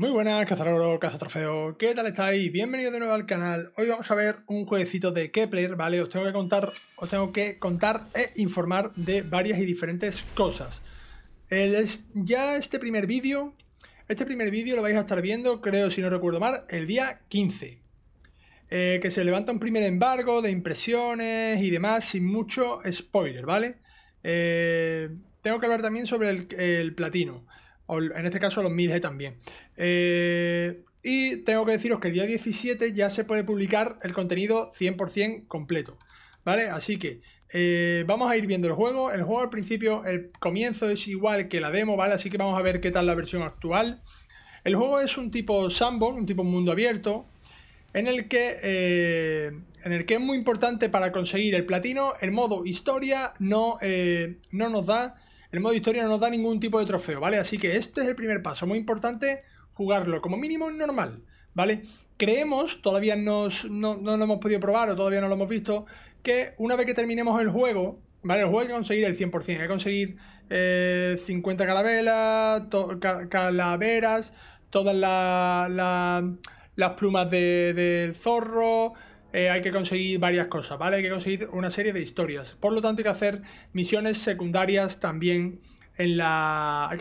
Muy buenas, cazador, cazatrofeo, ¿qué tal estáis? Bienvenidos de nuevo al canal. Hoy vamos a ver un jueguecito de Kepler, ¿vale? Os tengo que contar e informar de varias y diferentes cosas. Ya este primer vídeo lo vais a estar viendo, creo, si no recuerdo mal, el día 15. Que se levanta un primer embargo de impresiones y demás, sin mucho spoiler, ¿vale? Tengo que hablar también sobre el platino. O en este caso los 1000G también. Y tengo que deciros que el día 17 ya se puede publicar el contenido 100% completo, ¿vale? Así que vamos a ir viendo el juego. El juego al principio, el comienzo es igual que la demo, ¿vale? Así que vamos a ver qué tal la versión actual. El juego es un tipo sandbox, un tipo mundo abierto, en el que es muy importante para conseguir el platino. El modo historia no nos da... El modo historia no nos da ningún tipo de trofeo, ¿vale? Así que este es el primer paso, muy importante jugarlo como mínimo normal, ¿vale? Creemos, todavía no lo hemos podido probar o todavía no lo hemos visto, que una vez que terminemos el juego, ¿vale? El juego hay que conseguir el 100%, hay que conseguir 50 calaveras, todas las plumas del zorro. Hay que conseguir varias cosas, ¿vale? Hay que conseguir una serie de historias. Por lo tanto, hay que hacer misiones secundarias también a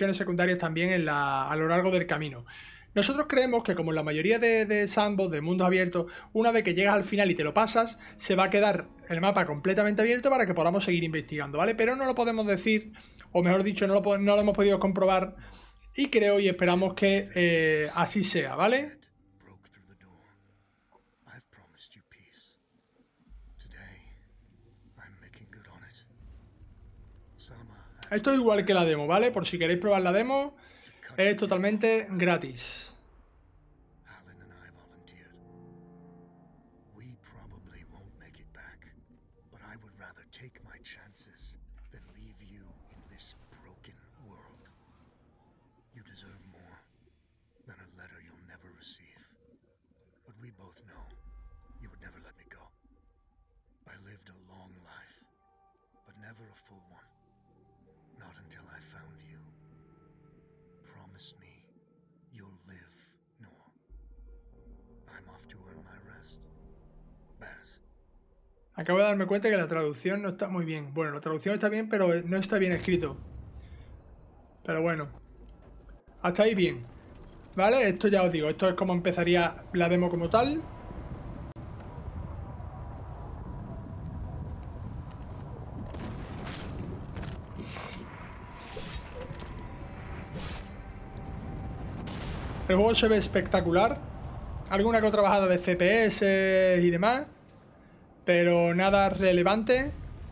lo largo del camino. Nosotros creemos que, como en la mayoría de sandbox, de mundos abiertos, una vez que llegas al final y te lo pasas, se va a quedar el mapa completamente abierto para que podamos seguir investigando, ¿vale? Pero no lo podemos decir, o mejor dicho, no lo hemos podido comprobar, y creo y esperamos que así sea, ¿vale? Esto es igual que la demo, ¿vale? Por si queréis probar la demo, es totalmente gratis. Acabo de darme cuenta que la traducción no está muy bien. Bueno, la traducción está bien, pero no está bien escrito. Pero bueno. Hasta ahí bien. ¿Vale? Esto ya os digo. Esto es como empezaría la demo como tal. El juego se ve espectacular. Alguna que otra bajada de FPS y demás, pero nada relevante.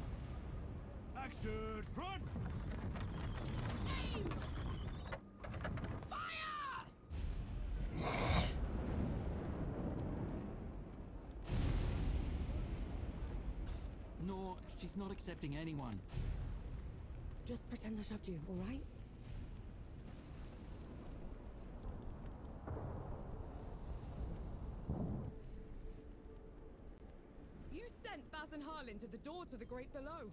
No, she's not accepting anyone. Just pretend I shoved you, all right? You sent Baz and Harlan to the door to the Great Below.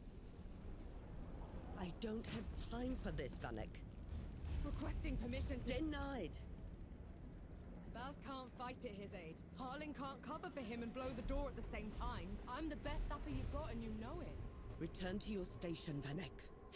I don't have time for this, Vanek. Requesting permission to... Denied. Baz can't fight at his age. Harlan can't cover for him and blow the door at the same time. I'm the best sapper you've got and you know it. Return to your station, Vanek.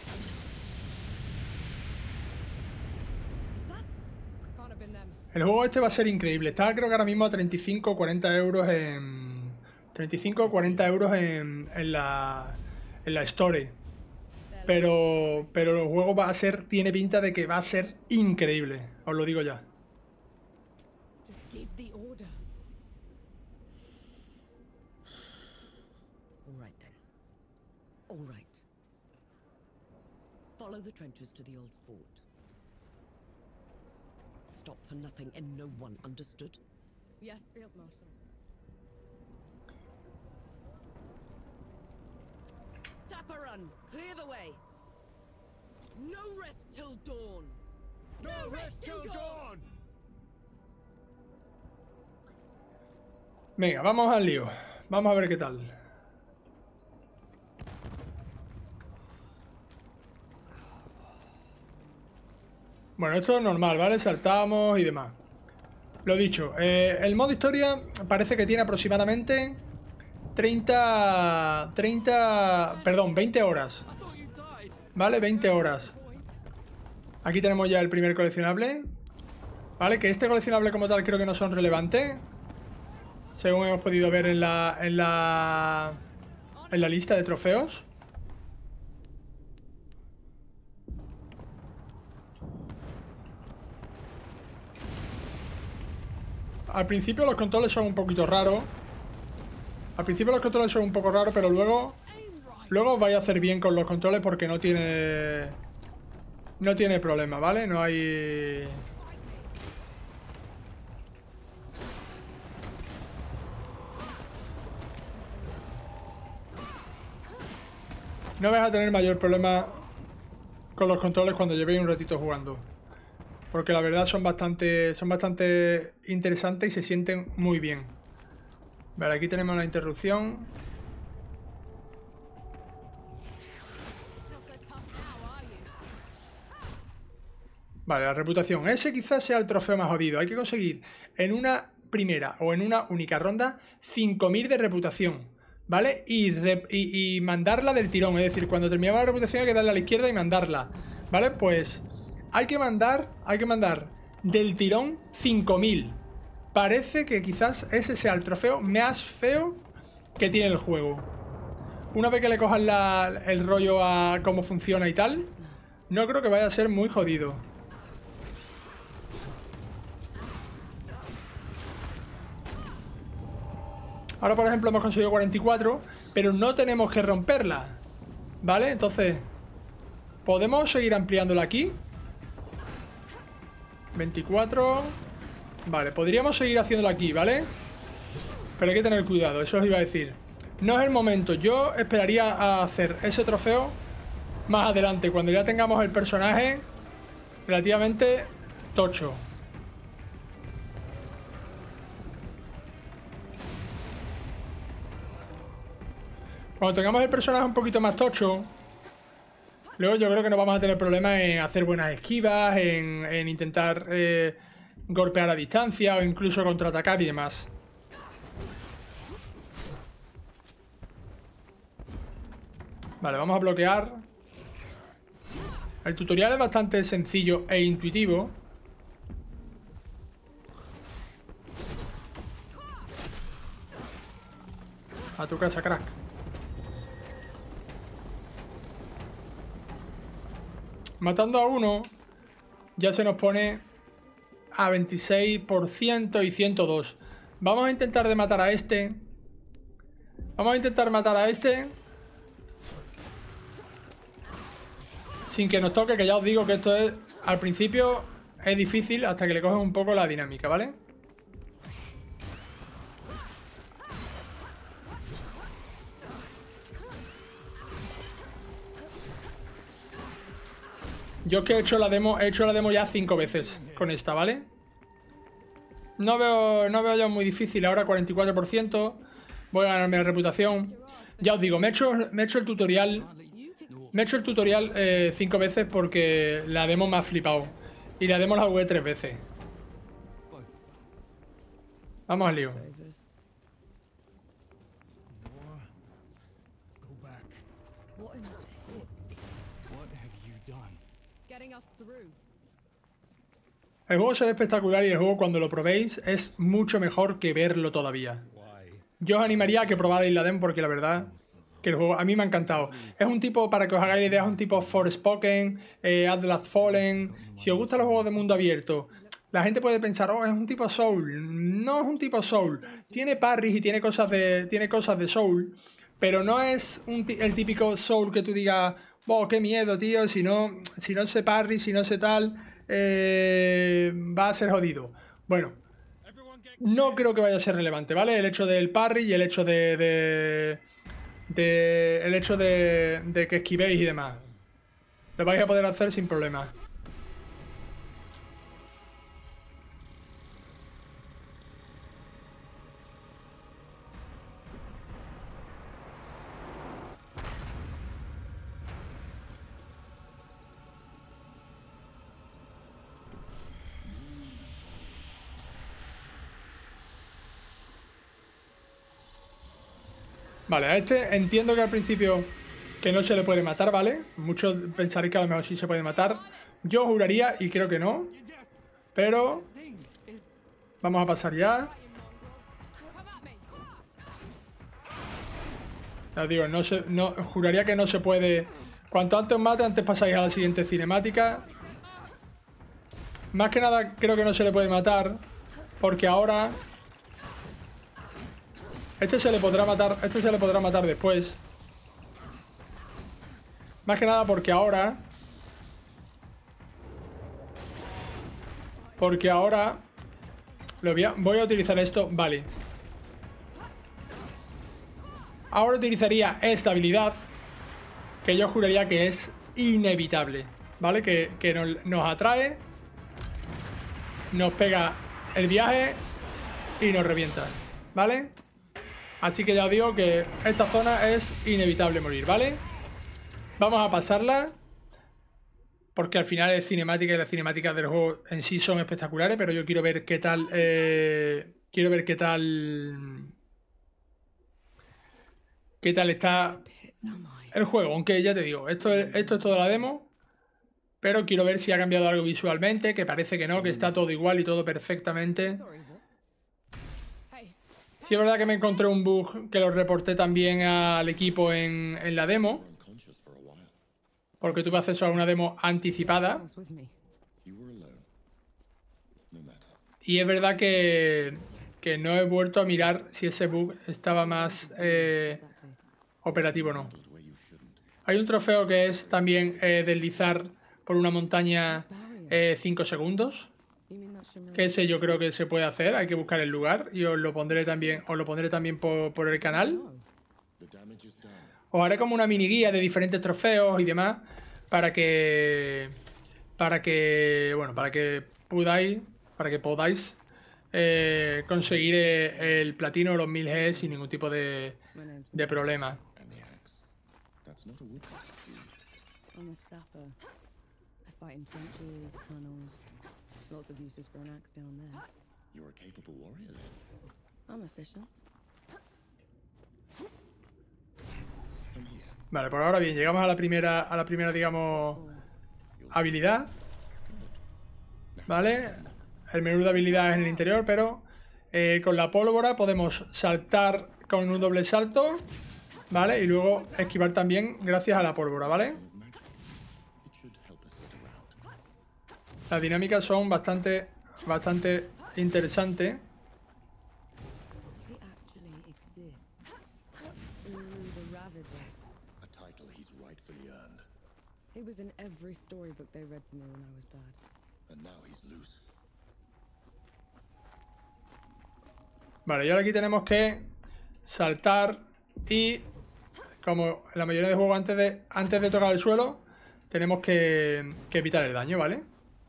Is that? Can't have been them. El juego este va a ser increíble. Está creo que ahora mismo a 35 o 40 euros en... 35 o 40 euros en la Store. Pero el juego tiene pinta de que va a ser increíble. Os lo digo ya. Just give the order. All right then. All right. Follow the trenches to the old fort. Stop for nothing and no one, understood? Yes, Field Marshal. Sapper run! Clear the way! No rest till dawn! No rest till dawn! Venga, vamos al lío. Vamos a ver qué tal. Bueno, esto es normal, ¿vale? Saltamos y demás. Lo dicho, el modo historia parece que tiene aproximadamente 20 horas. ¿Vale? 20 horas. Aquí tenemos ya el primer coleccionable. ¿Vale? Que este coleccionable como tal creo que no son relevantes, según hemos podido ver en la lista de trofeos. Al principio los controles son un poquito raros. Al principio los controles son un poco raros, pero luego os vais a hacer bien con los controles porque no tiene problema, ¿vale? No hay... No vais a tener mayor problema con los controles cuando llevéis un ratito jugando. Porque la verdad son bastante interesantes y se sienten muy bien. Vale, aquí tenemos la interrupción. Vale, la reputación. Ese quizás sea el trofeo más jodido. Hay que conseguir en una primera o en una única ronda 5000 de reputación. ¿Vale? Y mandarla del tirón. Es decir, cuando terminamos la reputación hay que darle a la izquierda y mandarla. ¿Vale? Pues... Hay que mandar del tirón 5000. Parece que quizás ese sea el trofeo más feo que tiene el juego. Una vez que le cojan el rollo a cómo funciona y tal, no creo que vaya a ser muy jodido. Ahora, por ejemplo, hemos conseguido 44, pero no tenemos que romperla. ¿Vale? Entonces, ¿podemos seguir ampliándola aquí? 24. Vale, podríamos seguir haciéndolo aquí, ¿vale? Pero hay que tener cuidado, eso os iba a decir. No es el momento, yo esperaría a hacer ese trofeo más adelante, cuando ya tengamos el personaje relativamente tocho. Cuando tengamos el personaje un poquito más tocho, luego yo creo que no vamos a tener problemas en hacer buenas esquivas, en intentar golpear a distancia o incluso contraatacar y demás. Vale, vamos a bloquear. El tutorial es bastante sencillo e intuitivo. A tu casa, crack. Matando a uno, ya se nos pone a 26% y 102. Vamos a intentar de matar a este. Vamos a intentar matar a este sin que nos toque, que ya os digo que esto es... Al principio es difícil hasta que le coges un poco la dinámica, ¿vale? Yo es que he hecho la demo ya 5 veces con esta, ¿vale? No veo ya muy difícil. Ahora 44%. Voy a ganarme la reputación. Ya os digo, me he hecho el tutorial. Me he hecho el tutorial 5 veces porque la demo me ha flipado. Y la demo la jugué 3 veces. Vamos al lío. El juego se ve espectacular y el juego cuando lo probéis es mucho mejor que verlo todavía. Yo os animaría a que probáis la demo porque la verdad que el juego a mí me ha encantado. Es un tipo, para que os hagáis idea, es un tipo Forspoken, Atlas Fallen. Si os gustan los juegos de mundo abierto, la gente puede pensar, oh, es un tipo Soul. No es un tipo Soul. Tiene parries y tiene cosas de Soul, pero no es el típico Soul que tú digas, wow, qué miedo, tío, si no se parry, si no se tal, va a ser jodido. Bueno, no creo que vaya a ser relevante, ¿vale? El hecho del parry y el hecho de que esquivéis y demás. Lo vais a poder hacer sin problema. Vale, a este entiendo que al principio que no se le puede matar, ¿vale? Muchos pensaréis que a lo mejor sí se puede matar. Yo juraría y creo que no. Pero vamos a pasar ya. Ya os digo, juraría que no se puede. Cuanto antes os mate, antes pasáis a la siguiente cinemática. Más que nada creo que no se le puede matar, porque ahora este se le podrá matar después. Más que nada porque ahora voy a utilizar esto, vale. Ahora utilizaría esta habilidad, que yo juraría que es inevitable, ¿vale? Que nos atrae, nos pega el viaje y nos revienta, ¿vale? Así que ya os digo que esta zona es inevitable morir, ¿vale? Vamos a pasarla, porque al final es cinemática y las cinemáticas del juego en sí son espectaculares, pero yo quiero ver qué tal... quiero ver qué tal... ¿Qué tal está el juego? Aunque ya te digo, esto es toda la demo. Pero quiero ver si ha cambiado algo visualmente, que parece que no, que está todo igual y todo perfectamente. Sí es verdad que me encontré un bug que lo reporté también al equipo en la demo. Porque tuve acceso a una demo anticipada. Y es verdad que no he vuelto a mirar si ese bug estaba más operativo o no. Hay un trofeo que es también deslizar por una montaña 5 segundos. Que ese yo creo que se puede hacer. Hay que buscar el lugar y os lo pondré también por el canal. Os haré como una mini guía de diferentes trofeos y demás para que podáis conseguir el platino o los 1000 G sin ningún tipo de problema. I'm a sapper. I fight in trenches, tunnels. Lots of uses for an axe down there. You're a capable warrior then. I'm efficient. Vale, por ahora bien, llegamos a la primera, digamos, habilidad. Vale, el menú de habilidades en el interior, pero con la pólvora podemos saltar con un doble salto, ¿vale? Y luego esquivar también gracias a la pólvora, ¿vale? Las dinámicas son bastante interesantes. He was in every storybook they read to me when I was bad. And now he's loose. Vale, y ahora aquí tenemos que saltar y, como en la mayoría de juegos antes de tocar el suelo, tenemos que evitar el daño, ¿vale?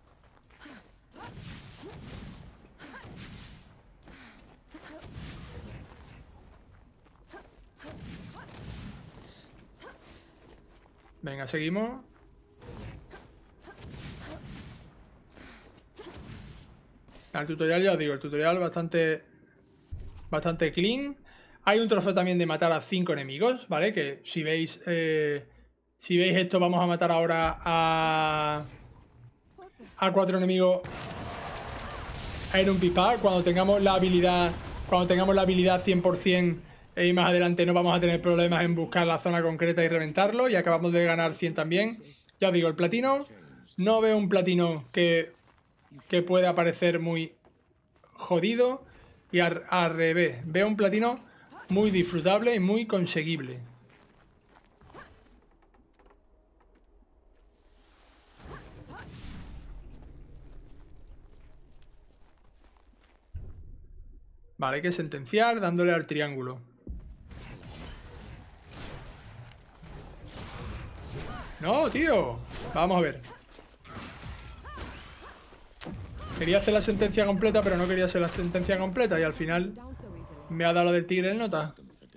Venga, seguimos. El tutorial, ya os digo, el tutorial bastante clean. Hay un trofeo también de matar a 5 enemigos, ¿vale? Que si veis esto, vamos a matar ahora a 4 enemigos en un pispás. Cuando tengamos la habilidad 100%, y más adelante no vamos a tener problemas en buscar la zona concreta y reventarlo. Y acabamos de ganar 100 también. Ya os digo, el platino, no veo un platino que pueda parecer muy jodido. Y al revés, veo un platino muy disfrutable y muy conseguible. Vale, hay que sentenciar dándole al triángulo. No, tío. Vamos a ver. Quería hacer la sentencia completa, pero no quería hacer la sentencia completa. Y al final me ha dado lo del tigre en nota.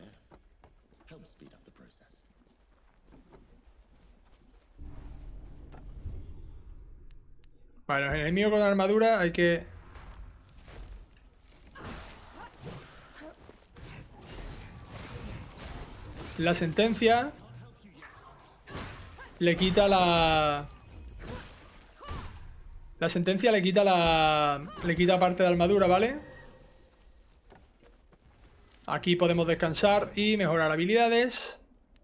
Bueno, el enemigo con armadura hay que... La sentencia le quita la... La sentencia le quita le quita parte de armadura, ¿vale? Aquí podemos descansar y mejorar habilidades.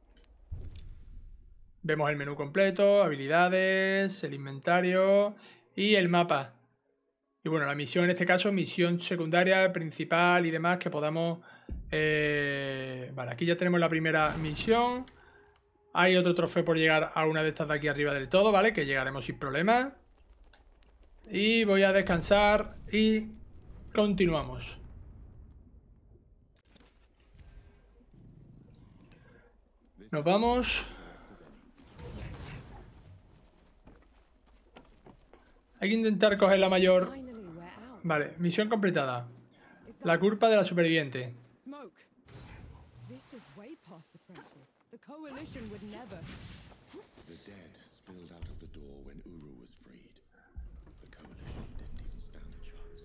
Vemos el menú completo, habilidades, el inventario y el mapa. Y bueno, la misión en este caso, misión secundaria, principal y demás que podamos... Vale, aquí ya tenemos la primera misión. Hay otro trofeo por llegar a una de estas de aquí arriba del todo, ¿vale? Que llegaremos sin problema. Y voy a descansar y continuamos. Nos vamos. Hay que intentar coger la mayor... Finally, we're out. Vale, misión completada. La culpa de la superviviente. Smoke. This is way past the trenches. The Coalition would never. The dead spilled out of the door when Uru was freed. The Coalition didn't even stand a chance.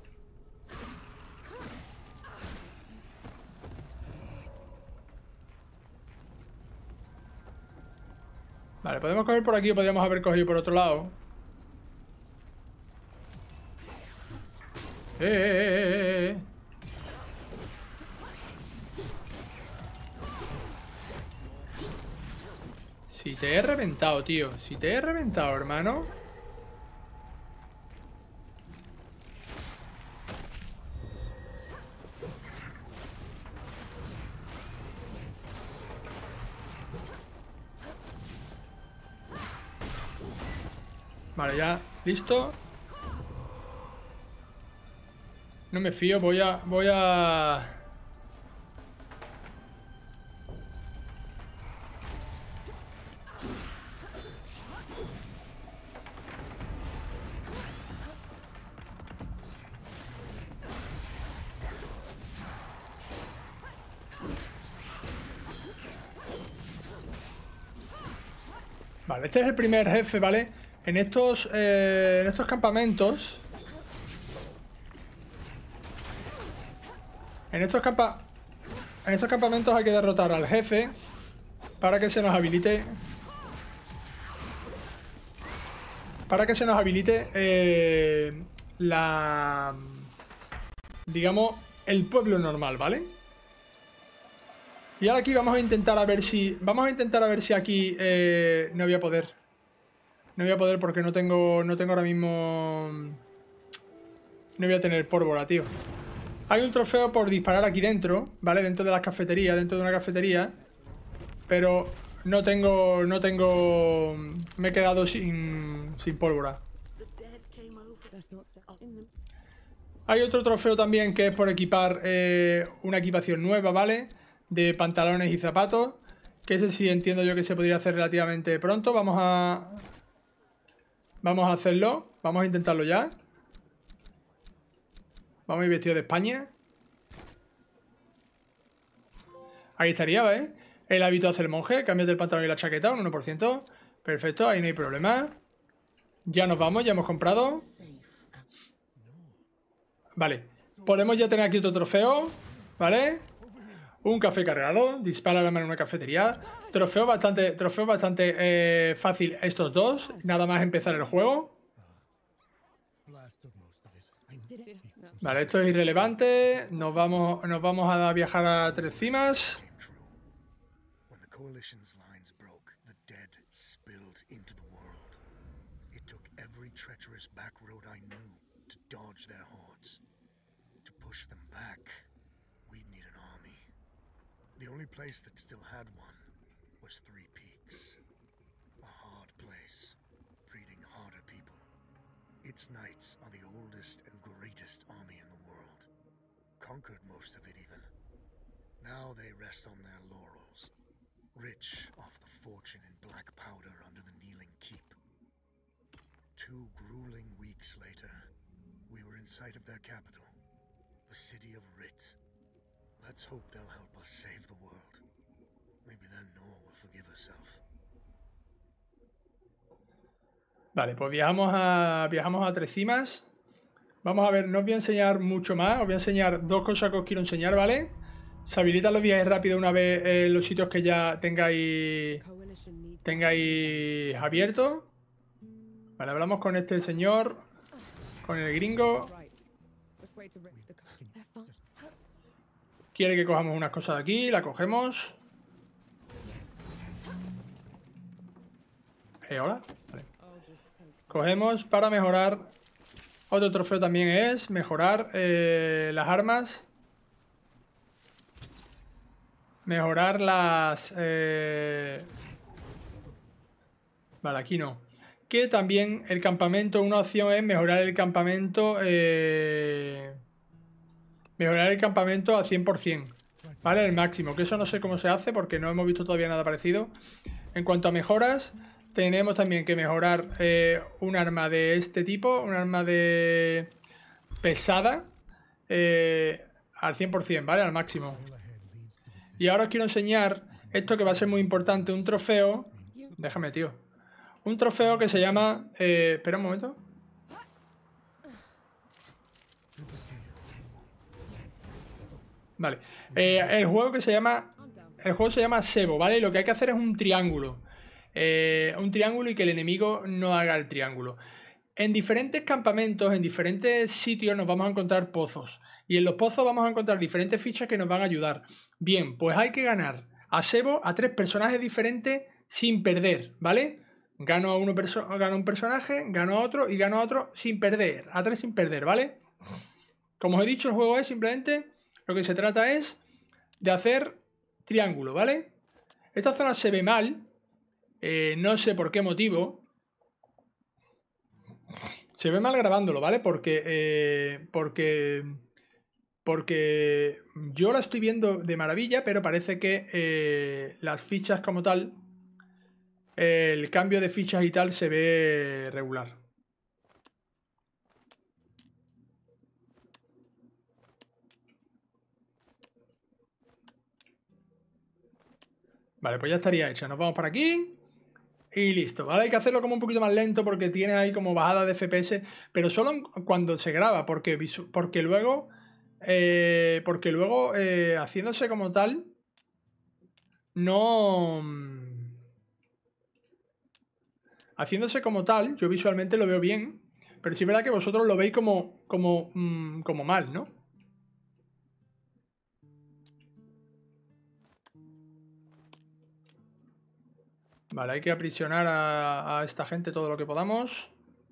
Vale, podemos coger por aquí o podríamos haber cogido por otro lado. ¡Eh! Si te he reventado, tío. Si te he reventado, hermano. Vale, ya. ¿Listo? No me fío, voy a... Vale, este es el primer jefe, ¿vale? En estos campamentos... En estos campamentos hay que derrotar al jefe para que se nos habilite... Para que se nos habilite digamos, el pueblo normal, ¿vale? Y ahora aquí vamos a intentar a ver si... Vamos a intentar a ver si aquí no voy a poder. No voy a poder porque no tengo ahora mismo... No voy a tener pólvora, tío. Hay un trofeo por disparar aquí dentro, ¿vale? Dentro de las cafeterías, dentro de una cafetería. Pero no tengo... Me he quedado sin pólvora. That's not so. Hay otro trofeo también que es por equipar una equipación nueva, ¿vale? De pantalones y zapatos. Que ese sí entiendo yo que se podría hacer relativamente pronto. Vamos a hacerlo. Vamos a intentarlo ya. Vamos a ir vestido de España. Ahí estaría, ¿ves? El hábito hace el monje. Cambias del pantalón y la chaqueta, un 1%. Perfecto, ahí no hay problema. Ya nos vamos, ya hemos comprado. Vale. Podemos ya tener aquí otro trofeo. ¿Vale? Un café cargado. Dispara la mano en una cafetería. Trofeo bastante fácil estos dos. Nada más empezar el juego. Vale, esto es irrelevante. Nos vamos a viajar a Tres Cimas. When the Coalition's lines broke, the dead spilled into the world. It took every treacherous back road I knew to dodge their hordes. To push them back, we'd need an army. The only place that still had one was Three Peaks. A hard place, breeding harder people. Its knights are the oldest and greatest army in the world. Conquered most of it even. Now they rest on their laurels, rich off the fortune in black powder under the Kneeling Keep. 2 grueling weeks later, we were in sight of their capital, the city of Rit. Let's hope they'll help us save the world. Maybe then Nor will forgive herself. Vale, pues viajamos a Tres Cimas. Vamos a ver, no os voy a enseñar mucho más. Os voy a enseñar 2 cosas que os quiero enseñar, ¿vale? Se habilitan los viajes rápidos una vez en los sitios que ya tengáis abiertos. Vale, hablamos con este señor, con el gringo. Right. Let's wait to wreck the car. They're fine. Quiere que cojamos unas cosas de aquí, la cogemos. ¿Hola? Vale. Cogemos para mejorar. Otro trofeo también es mejorar las armas. Mejorar las... Vale, aquí no. Que también el campamento, una opción es mejorar el campamento... mejorar el campamento al 100%. Vale, el máximo. Que eso no sé cómo se hace porque no hemos visto todavía nada parecido. En cuanto a mejoras, tenemos también que mejorar un arma de este tipo. Un arma de... pesada. Al 100%, ¿vale? Al máximo. Y ahora os quiero enseñar esto que va a ser muy importante. Un trofeo... Déjame, tío. Un trofeo que se llama... espera un momento. Vale. El juego se llama Sebo, ¿vale? Y lo que hay que hacer es un triángulo. Un triángulo y que el enemigo no haga el triángulo. En diferentes campamentos, en diferentes sitios nos vamos a encontrar pozos. Y en los pozos vamos a encontrar diferentes fichas que nos van a ayudar. Bien, pues hay que ganar a Sebo a 3 personajes diferentes sin perder, ¿vale? Gano a un personaje, gano a otro y gano a otro sin perder. A 3 sin perder, ¿vale? Como os he dicho, el juego es simplemente... Lo que se trata es de hacer triángulo, ¿vale? Esta zona se ve mal. No sé por qué motivo. Se ve mal grabándolo, ¿vale? Porque yo la estoy viendo de maravilla, pero parece que las fichas como tal, el cambio de fichas y tal se ve regular. Vale, pues ya estaría hecha. Nos vamos para aquí. Y listo, ¿vale? Hay que hacerlo como un poquito más lento porque tiene ahí como bajada de FPS. Pero solo cuando se graba. Porque luego... haciéndose como tal... No... Haciéndose como tal, yo visualmente lo veo bien. Pero sí es verdad que vosotros lo veis como mal, ¿no? Vale, hay que aprisionar a esta gente todo lo que podamos.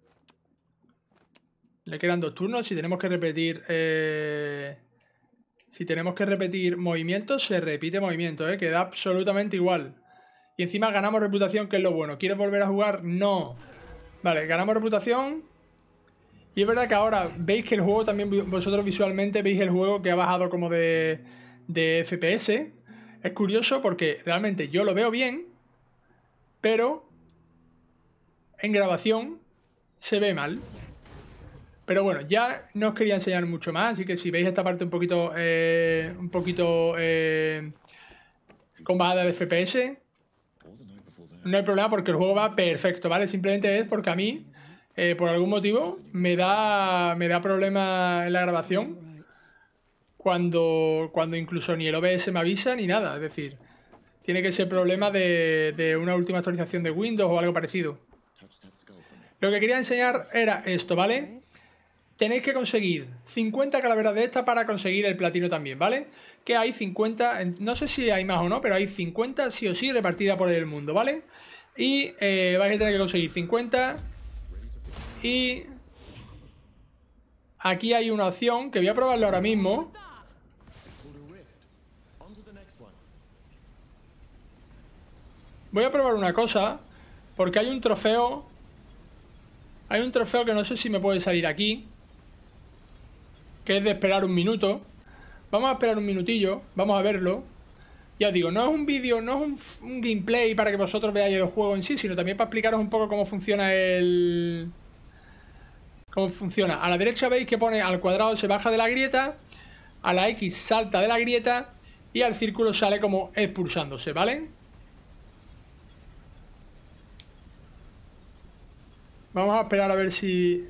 Le quedan 2 turnos. Si tenemos que repetir... si tenemos que repetir movimientos, se repite movimiento, ¿eh? Queda absolutamente igual. Y encima ganamos reputación, que es lo bueno. ¿Quieres volver a jugar? No. Vale, ganamos reputación. Y es verdad que ahora veis que el juego también, vosotros visualmente veis el juego que ha bajado como de FPS. Es curioso porque realmente yo lo veo bien, pero en grabación se ve mal. Pero bueno, ya no os quería enseñar mucho más, así que si veis esta parte un poquito con bajada de FPS, no hay problema porque el juego va perfecto, ¿vale? Simplemente es porque a mí, por algún motivo, me da problema en la grabación cuando incluso ni el OBS me avisa ni nada. Es decir, tiene que ser problema de una última actualización de Windows o algo parecido. Lo que quería enseñar era esto, ¿vale? Tenéis que conseguir 50 calaveras de esta para conseguir el platino también, ¿vale? Que hay 50, no sé si hay más o no, pero hay 50 sí o sí repartida por el mundo, ¿vale? Y vais a tener que conseguir 50. Y aquí hay una opción que voy a probarlo ahora mismo. Voy a probar una cosa, porque hay un trofeo. Hay un trofeo que no sé si me puede salir aquí, que es de esperar un minuto. Vamos a esperar un minutillo, vamos a verlo. Ya os digo, no es un vídeo, no es un gameplay para que vosotros veáis el juego en sí, sino también para explicaros un poco cómo funciona cómo funciona. A la derecha veis que pone al cuadrado se baja de la grieta, a la X salta de la grieta y al círculo sale como expulsándose, ¿vale? Vamos a esperar a ver si...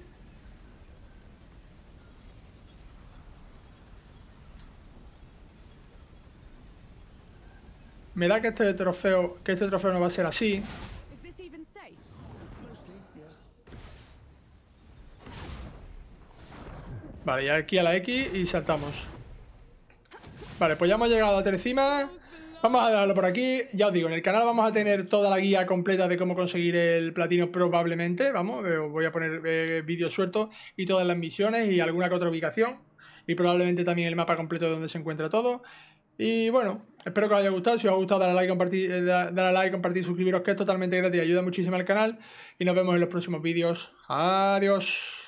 Me da que este trofeo no va a ser así. Is this even safe? Mostly, yes. Vale, y aquí a la X y saltamos. Vale, pues ya hemos llegado a Telecima. Vamos a dejarlo por aquí. Ya os digo, en el canal vamos a tener toda la guía completa de cómo conseguir el platino probablemente. Vamos, os voy a poner vídeos sueltos y todas las misiones y alguna que otra ubicación. Y probablemente también el mapa completo de donde se encuentra todo. Y bueno, espero que os haya gustado. Si os ha gustado, dale a like, compartir, suscribiros, que es totalmente gratis y ayuda muchísimo al canal. Y nos vemos en los próximos vídeos. Adiós.